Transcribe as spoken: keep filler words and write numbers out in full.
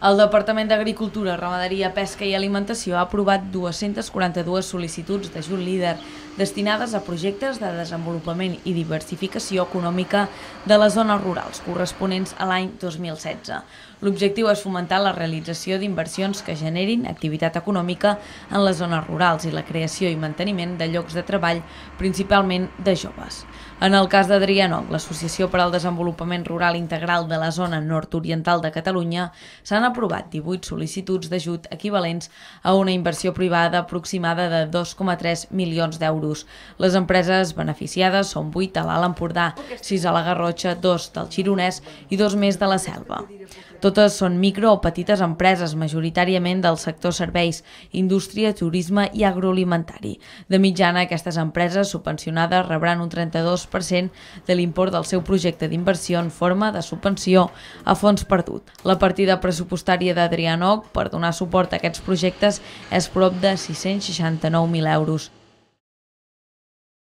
El Departament d'Agricultura, Ramaderia, Pesca i Alimentació ha aprovat dues-centes quaranta-dues sol·licituds d'ajut líder destinades a projectes de desenvolupament i diversificació econòmica de les zones rurals corresponents a l'any dos mil setze. L'objectiu és fomentar la realització d'inversions que generin activitat econòmica en les zones rurals i la creació i manteniment de llocs de treball, principalment de joves. En el cas d'Adrianoc, l'Associació per al Desenvolupament Rural Integral de la zona nord-oriental de Catalunya, s'han aprovat divuit sol·licituds d'ajut equivalents a una inversió privada aproximada de dos coma tres milions d'euros. Les empreses beneficiades són vuit a l'Alt Empordà, sis a la Garrotxa, dos del Gironès i dos més de la Selva. Totes són micro o petites empreses, majoritàriament del sector serveis, indústria, turisme i agroalimentari. De mitjana, aquestes empreses subvencionades rebran un trenta-dos per cent de l'import del seu projecte d'inversió en forma de subvenció a fons perdut. La partida pressupostària d'Adrianoc per donar suport a aquests projectes és prop de sis-cents seixanta-nou mil euros.